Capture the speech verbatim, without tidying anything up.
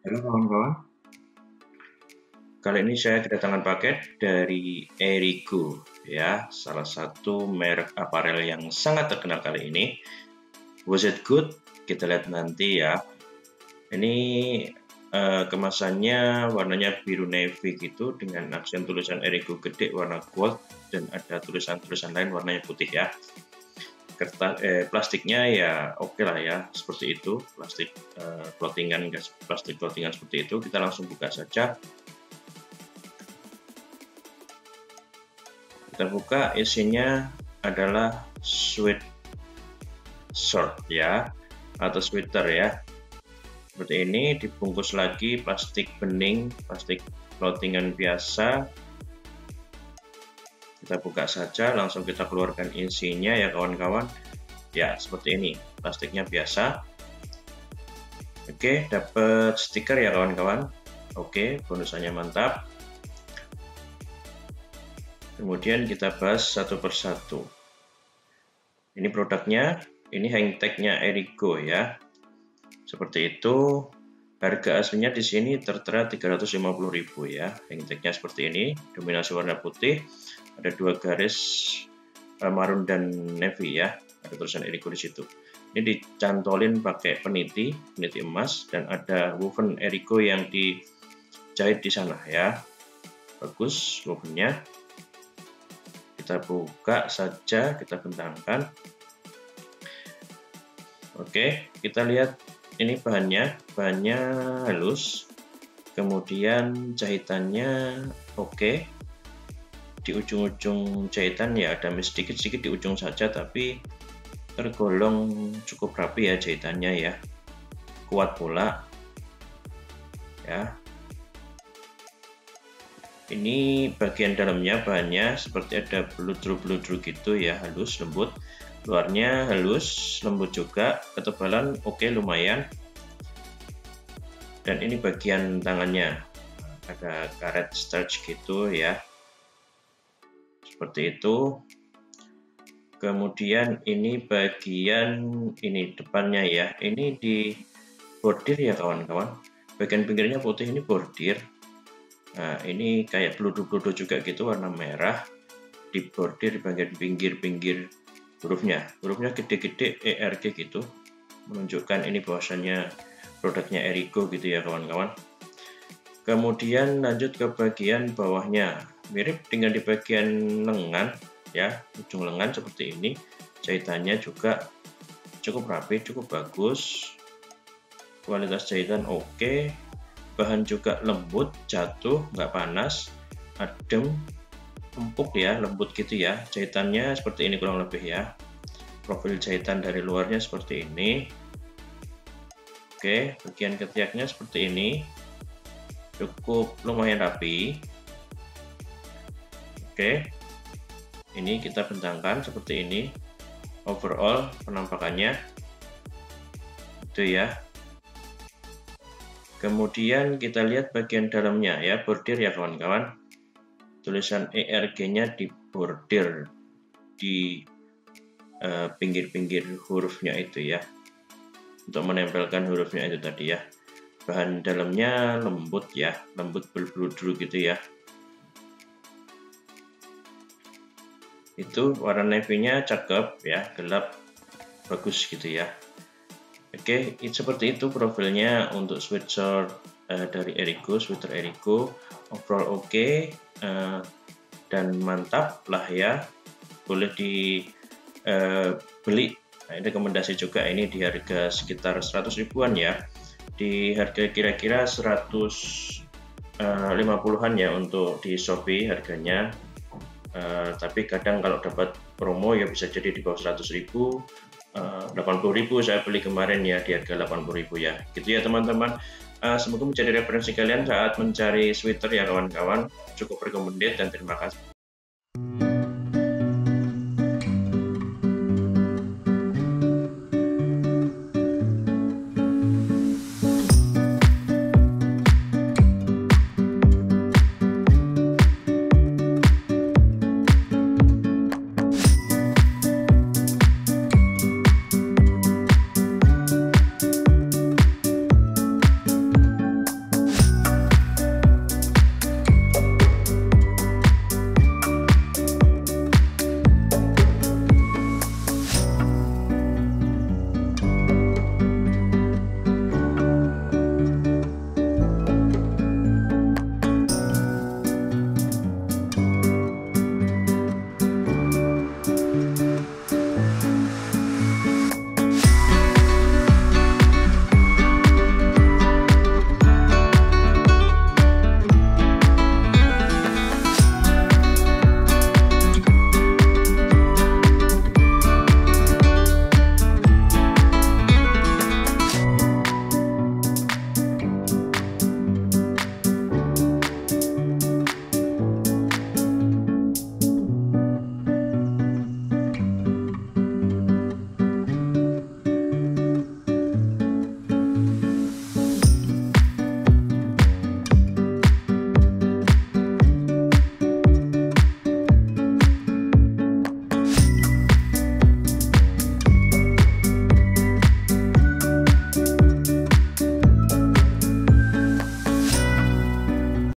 Halo kawan-kawan, kali ini saya kedatangan paket dari Erigo ya, salah satu merek aparel yang sangat terkenal kali ini. Was it good? Kita lihat nanti ya. Ini uh, kemasannya warnanya biru navy gitu dengan aksen tulisan Erigo gede warna gold dan ada tulisan-tulisan lain warnanya putih ya. Kertas eh, plastiknya ya oke okay lah ya, seperti itu plastik uh, clothingan plastik clothingan seperti itu. Kita langsung buka saja. Kita buka, isinya adalah sweat shirt ya, atau sweater ya. Seperti ini, dibungkus lagi plastik bening, plastik clothingan biasa. Kita buka saja, langsung kita keluarkan isinya ya kawan-kawan. Ya, seperti ini, plastiknya biasa. Oke, dapat stiker ya kawan-kawan. Oke, bonusannya mantap. Kemudian kita bahas satu persatu. Ini produknya, ini hang tag-nya Erigo ya. Seperti itu. Harga aslinya di sini tertera tiga ratus lima puluh ribu ya. Hang tag-nya seperti ini, dominasi warna putih, ada dua garis marun dan navy ya. Ada tulisan Erigo di situ. Ini dicantolin pakai peniti, peniti emas, dan ada woven Erigo yang dijahit di sana ya. Bagus wovennya. Kita buka saja, kita bentangkan. Oke, kita lihat ini bahannya, bahannya halus. Kemudian jahitannya oke. Di ujung-ujung jahitan ya ada miss sedikit-sedikit di ujung saja, tapi tergolong cukup rapi ya jahitannya ya. Kuat pula. Ya. Ini bagian dalamnya bahannya seperti ada beludru-beludru gitu ya, halus, lembut. Luarnya halus, lembut juga, ketebalan oke lumayan. Dan ini bagian tangannya, ada karet starch gitu ya. Seperti itu. Kemudian ini bagian ini depannya ya, ini di bordir ya kawan-kawan. Bagian pinggirnya putih, ini bordir. Nah, ini kayak beludu-beludu juga gitu, warna merah. Di bordir di bagian pinggir-pinggir hurufnya. Hurufnya gede-gede E R G gitu. Menunjukkan ini bahwasannya produknya Erigo gitu ya kawan-kawan. Kemudian lanjut ke bagian bawahnya. Mirip dengan di bagian lengan ya, ujung lengan seperti ini. Jahitannya juga cukup rapi, cukup bagus. Kualitas jahitan oke. Bahan juga lembut, jatuh, nggak panas, adem, empuk ya, lembut gitu ya. Jahitannya seperti ini kurang lebih ya. Profil jahitan dari luarnya seperti ini. Oke, bagian ketiaknya seperti ini. Cukup lumayan rapi. Oke, ini kita bentangkan seperti ini. Overall penampakannya itu ya. Kemudian kita lihat bagian dalamnya ya, bordir ya kawan-kawan. Tulisan E R G-nya di bordir di pinggir-pinggir uh, hurufnya itu ya. Untuk menempelkan hurufnya itu tadi ya. Bahan dalamnya lembut ya, lembut berbludur gitu ya. Itu warna navy-nya cakep ya, gelap, bagus gitu ya. Oke, okay, seperti itu profilnya untuk sweatshirt uh, dari Erigo, sweater Erigo. Overall oke okay, uh, dan mantap lah ya. Boleh dibeli. Uh, nah, rekomendasi juga ini di harga sekitar seratus ribuan ya. Di harga kira-kira seratus lima puluhan ya untuk di Shopee harganya. Uh, tapi kadang kalau dapat promo ya bisa jadi di bawah seratus ribu. Uh, delapan puluh ribu saya beli kemarin ya di harga delapan puluh ribu ya gitu ya teman-teman. Uh, semoga menjadi referensi kalian saat mencari sweater ya kawan-kawan. Cukup recommended dan terima kasih.